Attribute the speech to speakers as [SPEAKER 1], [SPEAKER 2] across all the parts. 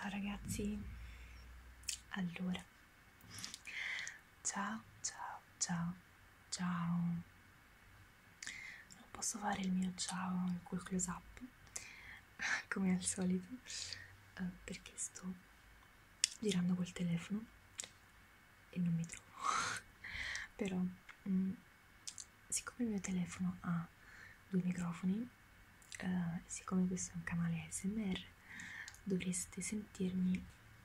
[SPEAKER 1] Ciao ragazzi, allora, ciao, non posso fare il mio ciao col close up, come al solito, perché sto girando col telefono e non mi trovo, però, siccome il mio telefono ha 2 microfoni, siccome questo è un canale ASMR, dovreste sentirmi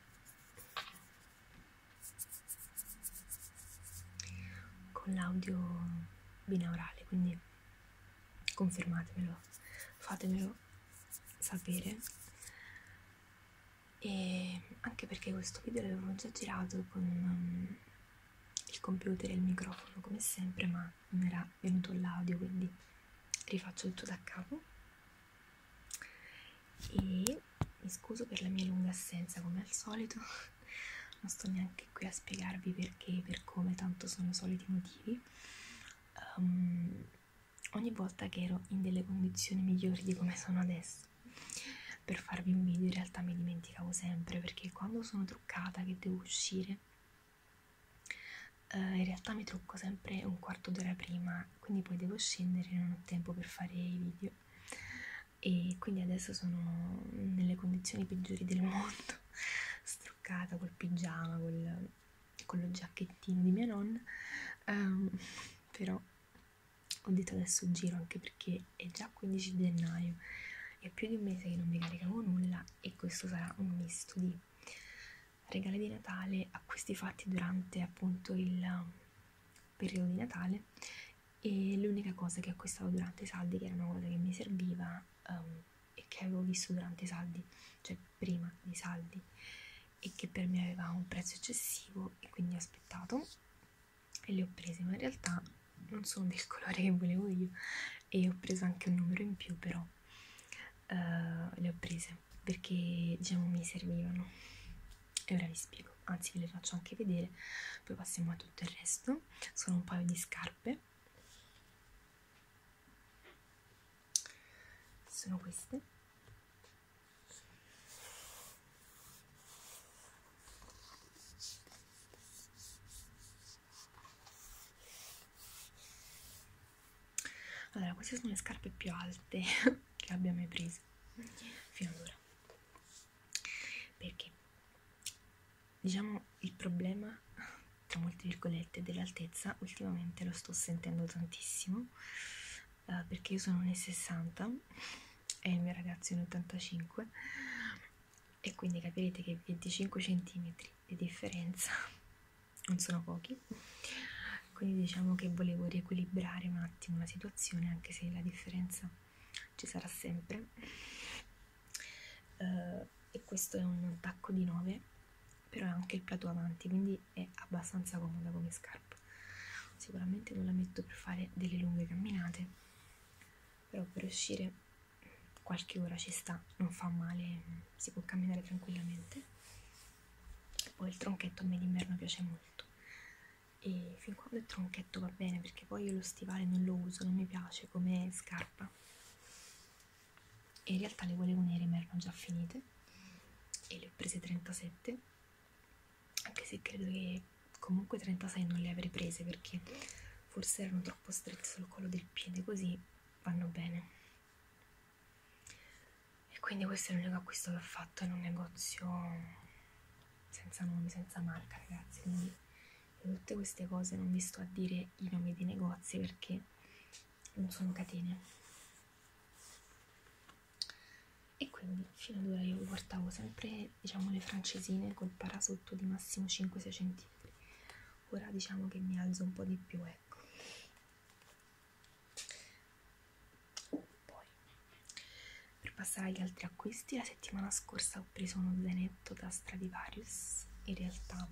[SPEAKER 1] con l'audio binaurale, quindi confermatemelo, fatemelo sapere. E anche perché questo video l'avevo già girato con il computer e il microfono come sempre, ma non era venuto l'audio, quindi rifaccio tutto da capo. E mi scuso per la mia lunga assenza come al solito, non sto neanche qui a spiegarvi perché, per come, tanto sono i soliti motivi. Ogni volta che ero in delle condizioni migliori di come sono adesso per farvi un video, in realtà mi dimenticavo sempre, perché quando sono truccata che devo uscire, in realtà mi trucco sempre un quarto d'ora prima, quindi poi devo scendere e non ho tempo per fare i video, e quindi adesso sono nelle condizioni peggiori del mondo, struccata col pigiama, con lo giacchettino di mia nonna, però ho detto adesso giro, anche perché è già 15 gennaio, è più di un mese che non mi caricavo nulla, e questo sarà un misto di regali di Natale, acquisti fatti durante appunto il periodo di Natale, e l'unica cosa che ho acquistato durante i saldi, che era una cosa che mi serviva, e che avevo visto durante i saldi, cioè prima dei saldi, e che per me aveva un prezzo eccessivo, e quindi ho aspettato e le ho prese, ma in realtà non sono del colore che volevo io, e ho preso anche un numero in più, però le ho prese perché diciamo mi servivano, e ora vi spiego, anzi ve le faccio anche vedere, poi passiamo a tutto il resto. Sono un paio di scarpe, sono queste, allora queste sono le scarpe più alte che abbia mai preso fino ad ora, perché diciamo il problema, tra molte virgolette, dell'altezza ultimamente lo sto sentendo tantissimo, perché io sono 1,60 e il mio ragazzo è 1,85, e quindi capirete che 25 cm di differenza non sono pochi, quindi diciamo che volevo riequilibrare un attimo la situazione, anche se la differenza ci sarà sempre. E questo è un tacco di 9, però è anche il plateau avanti, quindi è abbastanza comoda come scarpa. Sicuramente non la metto per fare delle lunghe camminate, però per uscire qualche ora ci sta, non fa male, si può camminare tranquillamente. Poi il tronchetto a me d'inverno piace molto, e fin quando il tronchetto va bene, perché poi io lo stivale non lo uso, non mi piace come scarpa, e in realtà le volevo nere ma erano già finite e le ho prese 37, anche se credo che comunque 36 non le avrei prese, perché forse erano troppo strette sul collo del piede, così vanno bene. E quindi questo è l'unico acquisto che ho fatto in un negozio senza nome, senza marca, ragazzi, quindi tutte queste cose non vi sto a dire i nomi dei negozi perché non sono catene. E quindi fino ad ora io portavo sempre, diciamo, le francesine col parasotto di massimo 5-6 cm. Ora diciamo che mi alzo un po' di più, ecco. Poi, per passare agli altri acquisti, la settimana scorsa ho preso uno zainetto da Stradivarius. In realtà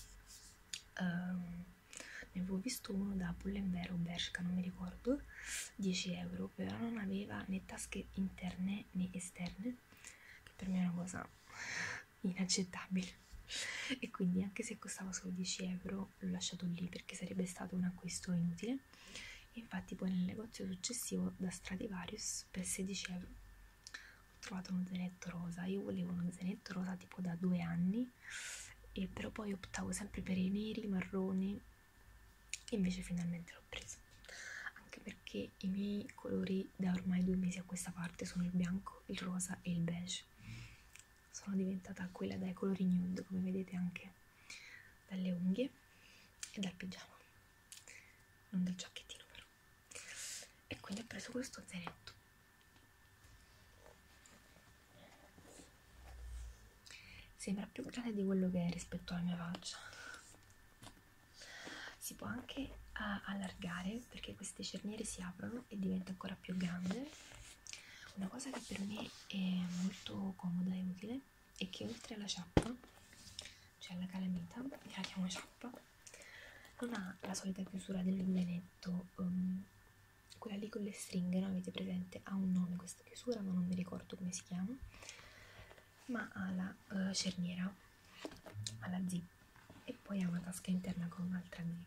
[SPEAKER 1] ne avevo visto uno da Pull&Bear o Bershka, non mi ricordo, 10 euro, però non aveva né tasche interne né esterne, che per me è una cosa inaccettabile, e quindi anche se costava solo 10 euro l'ho lasciato lì, perché sarebbe stato un acquisto inutile. E infatti poi nel negozio successivo da Stradivarius per 16 euro ho trovato uno zainetto rosa. Io volevo uno zainetto rosa tipo da 2 anni, e però poi optavo sempre per i neri, i marroni, e invece finalmente l'ho preso, anche perché i miei colori da ormai 2 mesi a questa parte sono il bianco, il rosa e il beige. Sono diventata quella dai colori nude, come vedete anche dalle unghie e dal pigiama, non dal giacchettino però. E quindi ho preso questo zainetto. Sembra più grande di quello che è rispetto alla mia faccia. Si può anche allargare, perché queste cerniere si aprono e diventa ancora più grande. Una cosa che per me è molto comoda e utile è che oltre alla ciappa, cioè alla calamita, io la chiamo ciappa, non ha la solita chiusura dello zainetto, quella lì con le stringhe, no? Avete presente? Ha un nome questa chiusura, ma non mi ricordo come si chiama, ma ha la cerniera, ha la zip, e poi ha una tasca interna con un'altra zip.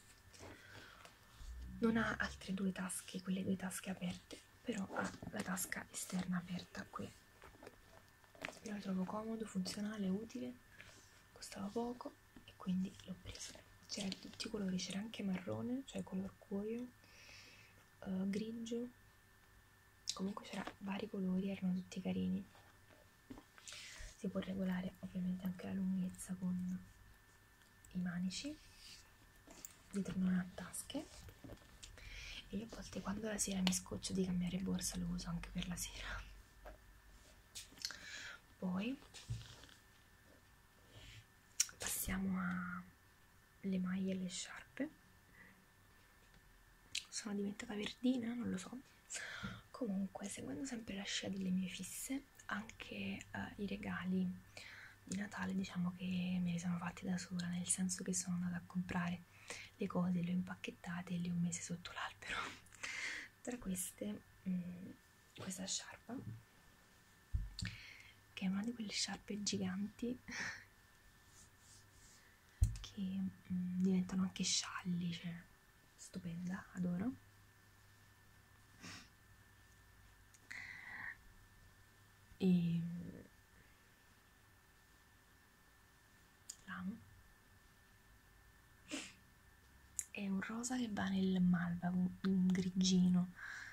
[SPEAKER 1] Non ha altre 2 tasche, quelle 2 tasche aperte, però ha la tasca esterna aperta qui. Io la trovo comodo, funzionale, utile, costava poco e quindi l'ho preso. C'era di tutti i colori, c'era anche marrone, cioè color cuoio, grigio, comunque c'era vari colori, erano tutti carini. Si può regolare ovviamente anche la lunghezza con i manici, dietro non ha tasche, e io a volte quando la sera mi scoccio di cambiare borsa lo uso anche per la sera. Poi passiamo alle maglie e alle sciarpe. Sono diventata verdina, non lo so. Comunque, seguendo sempre la scia delle mie fisse, anche i regali di Natale diciamo che me li sono fatti da sola, nel senso che sono andata a comprare le cose, le ho impacchettate e le ho messe sotto l'albero. Tra queste questa sciarpa, che è una di quelle sciarpe giganti che diventano anche scialli, cioè stupenda, adoro. E l'amo. È un rosa che va nel malva, un grigino,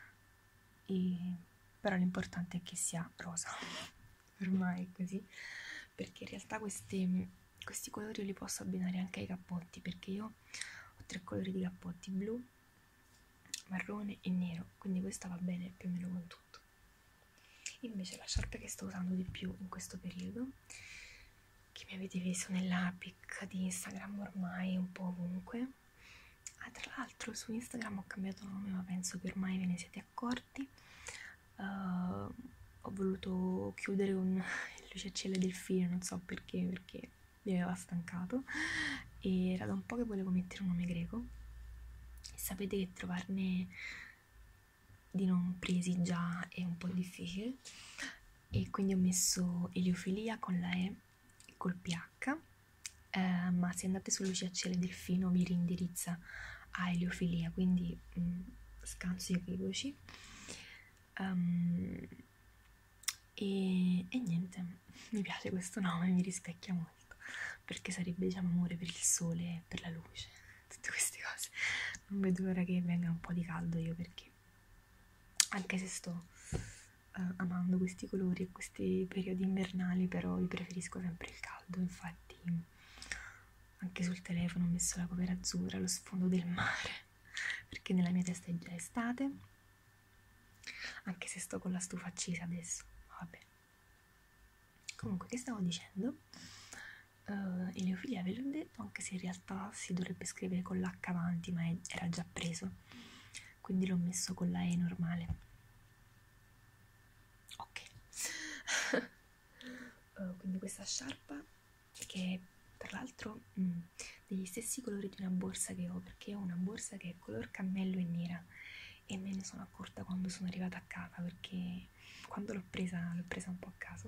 [SPEAKER 1] però l'importante è che sia rosa. Ormai è così, perché in realtà questi colori io li posso abbinare anche ai cappotti, perché io ho 3 colori di cappotti: blu, marrone e nero, quindi questa va bene più o meno con tutto. Invece la sciarpa che sto usando di più in questo periodo, che mi avete visto nella pic di Instagram ormai un po' ovunque, tra l'altro su Instagram ho cambiato nome, ma penso che ormai ve ne siete accorti. Ho voluto chiudere con il luciacelle delfino, non so perché mi aveva stancato, e era da un po' che volevo mettere un nome greco, e sapete che trovarne di non presi già è un po' difficile, e quindi ho messo eliofilia con la E e col PH, ma se andate su luciacelle delfino vi rindirizza a eliofilia, quindi scanso equivoci. E niente, mi piace questo nome, mi rispecchia molto, perché sarebbe, diciamo, amore per il sole, per la luce, tutte queste cose. Non vedo l'ora che venga un po' di caldo io, perché anche se sto amando questi colori e questi periodi invernali, però io preferisco sempre il caldo. Infatti anche sul telefono ho messo la cover azzurra, lo sfondo del mare, perché nella mia testa è già estate, anche se sto con la stufa accesa adesso. Vabbè, comunque, che stavo dicendo? Eliofilia ve l'ho detto, anche se in realtà si dovrebbe scrivere con l'H avanti, ma era già preso, quindi l'ho messo con la E normale. Ok. Quindi questa sciarpa, che tra l'altro degli stessi colori di una borsa che ho, perché ho una borsa che è color cammello e nera, e me ne sono accorta quando sono arrivata a casa, perché quando l'ho presa un po' a caso.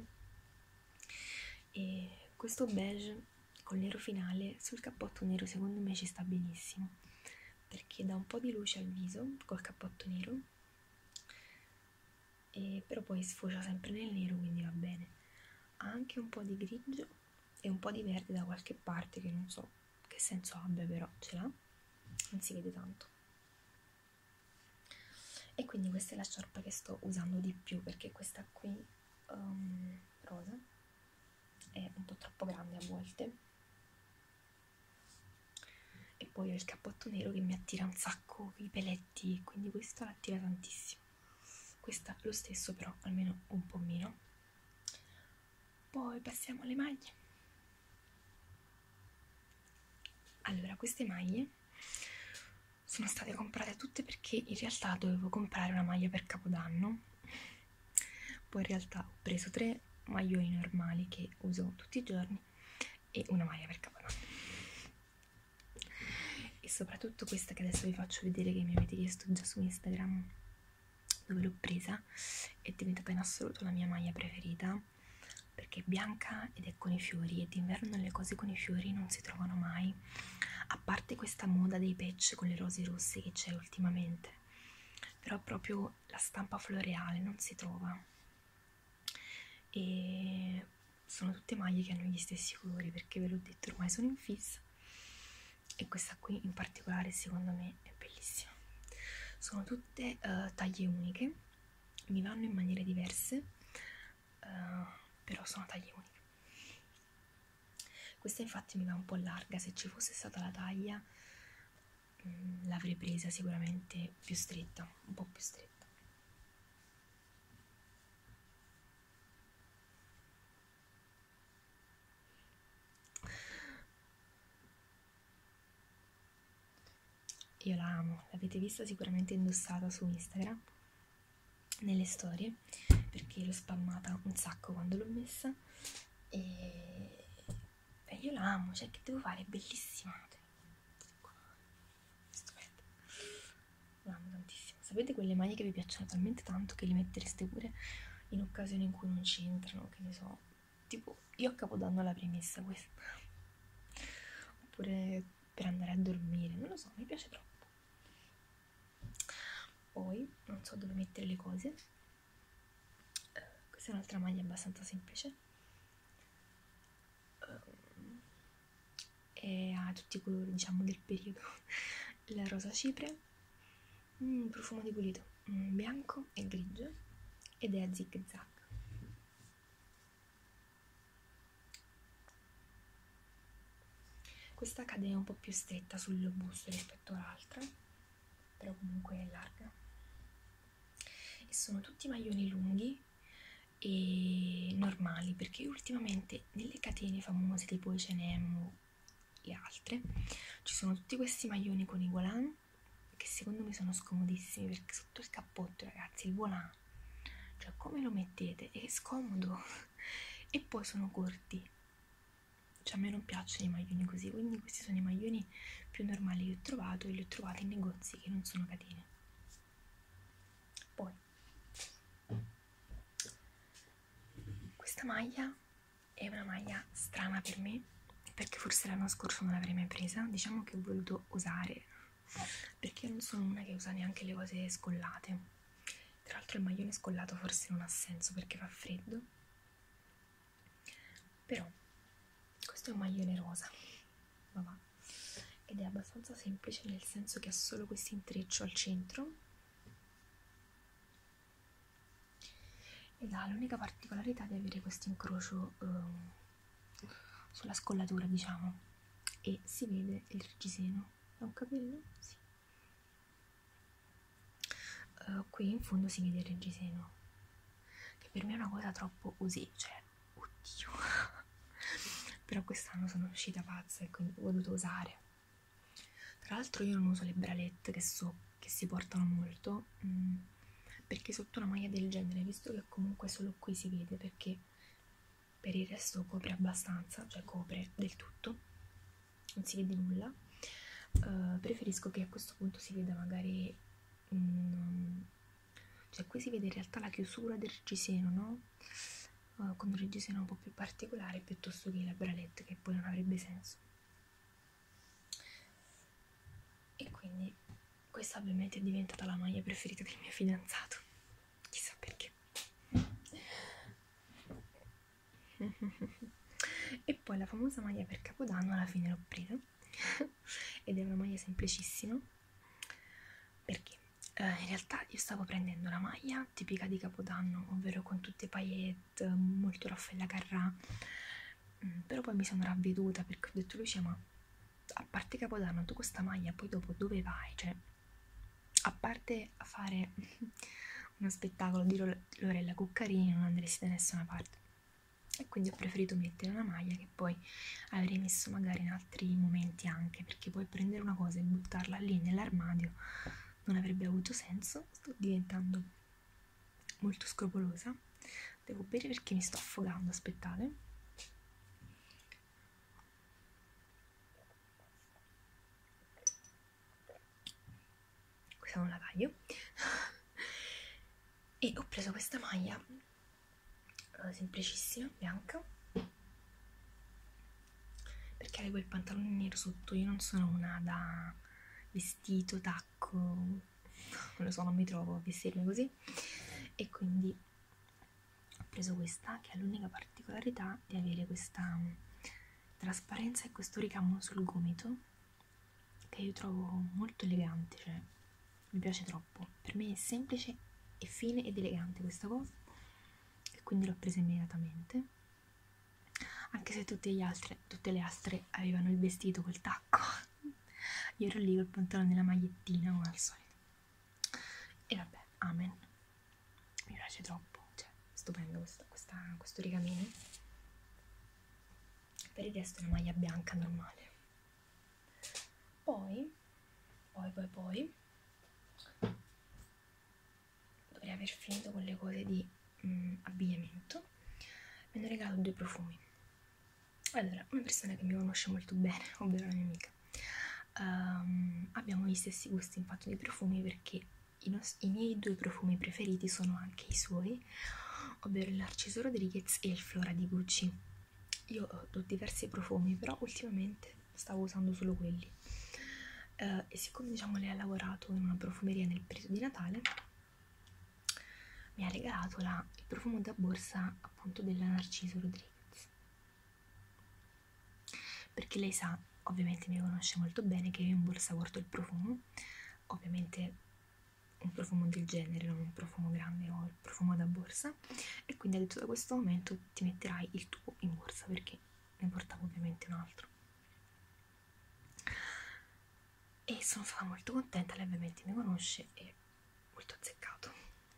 [SPEAKER 1] E questo beige col nero finale sul cappotto nero secondo me ci sta benissimo, perché dà un po' di luce al viso col cappotto nero, però poi sfocia sempre nel nero, quindi va bene. Ha anche un po' di grigio e un po' di verde da qualche parte che non so che senso abbia, però ce l'ha, non si vede tanto. E quindi questa è la sciarpa che sto usando di più, perché questa qui rosa è un po' troppo grande a volte, e poi ho il cappotto nero che mi attira un sacco i peletti, quindi questa l'attira tantissimo. Questa lo stesso, però almeno un po' meno. Poi passiamo alle maglie. Allora, queste maglie sono state comprate tutte perché in realtà dovevo comprare una maglia per Capodanno, poi in realtà ho preso 3 maglioni normali che uso tutti i giorni e una maglia per Capodanno. E soprattutto questa che adesso vi faccio vedere, che mi avete chiesto già su Instagram dove l'ho presa, è diventata in assoluto la mia maglia preferita, perché è bianca ed è con i fiori, e d'inverno le cose con i fiori non si trovano mai, a parte questa moda dei patch con le rose rosse che c'è ultimamente, però proprio la stampa floreale non si trova. E sono tutte maglie che hanno gli stessi colori, perché ve l'ho detto, ormai sono in fissa, e questa qui in particolare secondo me è bellissima. Sono tutte taglie uniche, mi vanno in maniere diverse, però sono taglie uniche. Questa infatti mi va un po' larga, se ci fosse stata la taglia l'avrei presa sicuramente più stretta, un po' più stretta. Io la amo, l'avete vista sicuramente indossata su Instagram nelle storie, perché l'ho spammata un sacco quando l'ho messa, e io la amo, cioè che devo fare, è bellissima, stupenda, la amo tantissimo. Sapete quelle maglie che vi piacciono talmente tanto che li mettereste pure in occasioni in cui non c'entrano, che ne so, tipo io a Capodanno l'avrei messa questa, oppure per andare a dormire, non lo so, mi piace troppo. Poi non so dove mettere le cose. Questa è un'altra maglia abbastanza semplice, e ha tutti i colori, diciamo, del periodo. Il rosa cipre, profumo di pulito, bianco e grigio, ed è a zig zag. Questa cade un po' più stretta sul busto rispetto all'altra, però comunque è larga, e sono tutti maglioni lunghi e normali, perché io ultimamente nelle catene famose tipo H&M o le altre ci sono tutti questi maglioni con i volant che secondo me sono scomodissimi, perché sotto il cappotto, ragazzi, il volant, cioè come lo mettete? È scomodo e poi sono corti, cioè a me non piacciono i maglioni così, quindi questi sono i maglioni più normali che ho trovato, e li ho trovati in negozi che non sono catene. Poi questa maglia è una maglia strana per me, perché forse l'anno scorso non l'avrei mai presa, diciamo che ho voluto osare, perché io non sono una che usa neanche le cose scollate. Tra l'altro il maglione scollato forse non ha senso perché fa freddo, però questo è un maglione rosa, va, ed è abbastanza semplice, nel senso che ha solo questo intreccio al centro, ed ha l'unica particolarità di avere questo incrocio sulla scollatura, diciamo, e si vede il reggiseno. È un capello? Sì. Qui in fondo si vede il reggiseno, che per me è una cosa troppo così, cioè, oddio. Però quest'anno sono uscita pazza e quindi ho voluto usare. Tra l'altro io non uso le bralette, che so che si portano molto, perché sotto una maglia del genere, visto che comunque solo qui si vede, perché per il resto copre abbastanza, cioè copre del tutto, non si vede nulla, preferisco che a questo punto si veda magari cioè qui si vede in realtà la chiusura del reggiseno, no? Con un reggiseno un po' più particolare, piuttosto che la bralette, che poi non avrebbe senso. E quindi questa ovviamente è diventata la maglia preferita del mio fidanzato, chissà perché. E poi la famosa maglia per Capodanno alla fine l'ho presa ed è una maglia semplicissima, perché in realtà io stavo prendendo la maglia tipica di Capodanno, ovvero con tutte le paillette, molto Raffaella Carrà, però poi mi sono ravveduta perché ho detto Lucia, ma a parte Capodanno tu questa maglia poi dopo dove vai? Cioè, a parte a fare uno spettacolo di Lorella Cuccarini non andresti da nessuna parte, e quindi ho preferito mettere una maglia che poi avrei messo magari in altri momenti anche, perché poi prendere una cosa e buttarla lì nell'armadio non avrebbe avuto senso. Sto diventando molto scrupolosa, devo bere perché mi sto affogando, aspettate. Questa non la taglio. E ho preso questa maglia semplicissima, bianca, perché avevo il pantalone nero sotto. Io non sono una da vestito, tacco, non lo so, non mi trovo a vestirmi così, e quindi ho preso questa che ha l'unica particolarità di avere questa trasparenza e questo ricamo sul gomito che io trovo molto elegante, cioè mi piace troppo. Per me è semplice e fine ed elegante questa cosa, e quindi l'ho presa immediatamente, anche se tutte le altre avevano il vestito col tacco. Io ero lì col pantalone e la magliettina come al solito, e vabbè, amen, mi piace troppo, cioè stupendo questo rigamino. Per il resto è una maglia bianca normale. Poi dovrei aver finito con le cose di abbigliamento. Mi hanno regalato 2 profumi. Allora, una persona che mi conosce molto bene, ovvero la mia amica, abbiamo gli stessi gusti in fatto di profumi, perché i miei 2 profumi preferiti sono anche i suoi, ovvero il Narciso Rodriguez e il Flora di Gucci. Io ho diversi profumi, però ultimamente stavo usando solo quelli. E siccome diciamo lei ha lavorato in una profumeria nel periodo di Natale, mi ha regalato il profumo da borsa appunto della Narciso Rodriguez, perché lei sa, ovviamente mi conosce molto bene, che io in borsa porto il profumo, ovviamente un profumo del genere, non un profumo grande, o il profumo da borsa, e quindi ha detto da questo momento ti metterai il tuo in borsa, perché ne portavo ovviamente un altro. E sono stata molto contenta, lei ovviamente mi conosce e molto azzeccato,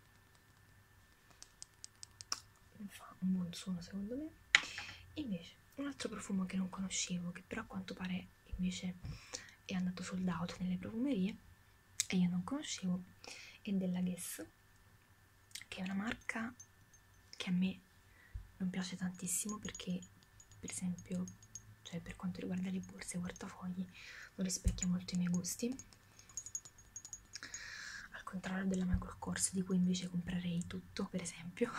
[SPEAKER 1] fa un buon suono secondo me. E invece un altro profumo che non conoscevo, che però a quanto pare invece è andato sold out nelle profumerie e io non conoscevo, è della Guess, che è una marca che a me non piace tantissimo, perché per esempio, cioè per quanto riguarda le borse e i portafogli, non rispecchia molto i miei gusti, al contrario della Michael Kors, di cui invece comprerei tutto, per esempio.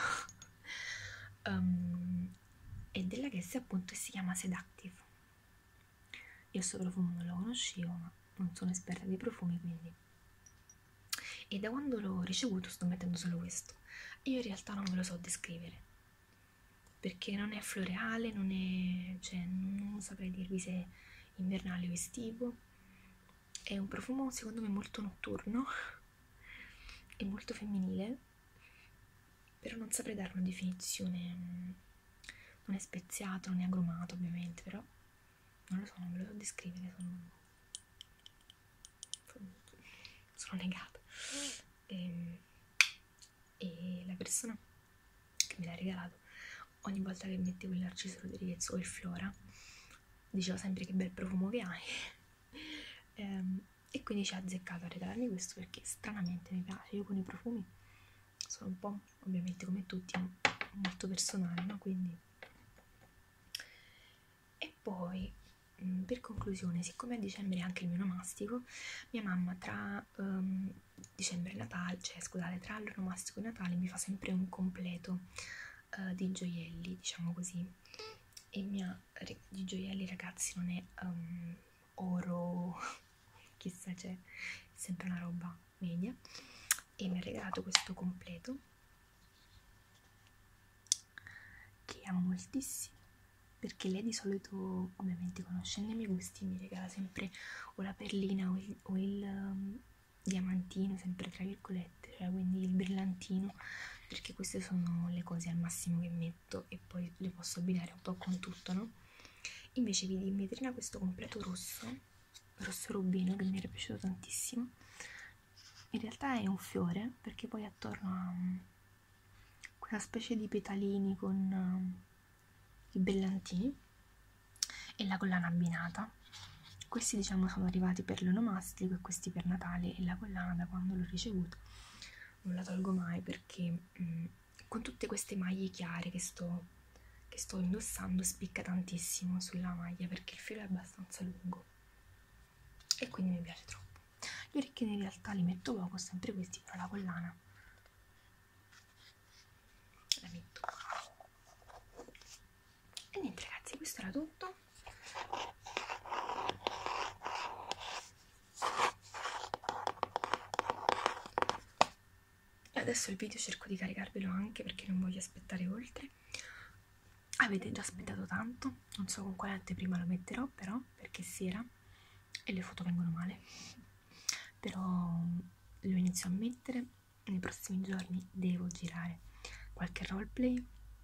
[SPEAKER 1] E della Guess appunto, si chiama Seductive. Io sto profumo non lo conoscevo, ma non sono esperta di profumi, quindi, e da quando l'ho ricevuto sto mettendo solo questo. Io in realtà non ve lo so descrivere, perché non è floreale, non è, cioè non saprei dirvi se è invernale o estivo. È un profumo secondo me molto notturno e molto femminile, però non saprei dare una definizione. Non è speziato, non è agrumato ovviamente, però non lo so, non ve lo so descrivere, sono negata. E la persona che me l'ha regalato, ogni volta che mettevo il Narciso Rodriguez o il Flora, diceva sempre che bel profumo che hai. E quindi ci ha azzeccato a regalarmi questo, perché stranamente mi piace. Io con i profumi sono un po', ovviamente come tutti, molto personale, no? Quindi. E poi, per conclusione, siccome a dicembre è anche il mio onomastico, mia mamma tra dicembre e Natale, cioè scusate, tra l'onomastico e Natale mi fa sempre un completo di gioielli, diciamo così. E di gioielli, ragazzi, non è oro, chissà, c'è sempre una roba media, e mi ha regalato questo completo che ha moltissimi perché lei di solito, ovviamente conoscendo i miei gusti, mi regala sempre o la perlina o il diamantino, sempre tra virgolette, cioè quindi il brillantino, perché queste sono le cose al massimo che metto e poi le posso abbinare un po' con tutto, no? Invece vidi in vetrina questo completo rosso rubino, che mi era piaciuto tantissimo. In realtà è un fiore, perché poi attorno a quella specie di petalini con i brillantini e la collana abbinata. Questi diciamo sono arrivati per l'onomastico e questi per Natale, e la collana da quando l'ho ricevuta non la tolgo mai, perché con tutte queste maglie chiare che sto indossando spicca tantissimo sulla maglia, perché il filo è abbastanza lungo e quindi mi piace troppo. Gli orecchini in realtà li metto poco, sempre questi, però la collana la metto. E niente ragazzi, questo era tutto. E adesso il video cerco di caricarvelo anche, perché non voglio aspettare oltre. Avete già aspettato tanto, non so con quale anteprima lo metterò, però perché sera e le foto vengono male, però lo inizio a mettere. Nei prossimi giorni devo girare qualche roleplay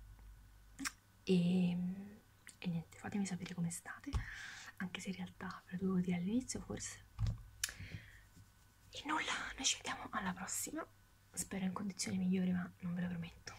[SPEAKER 1] e niente, fatemi sapere come state, anche se in realtà ve lo dovevo dire all'inizio forse. E nulla, noi ci vediamo alla prossima, spero in condizioni migliori, ma non ve lo prometto.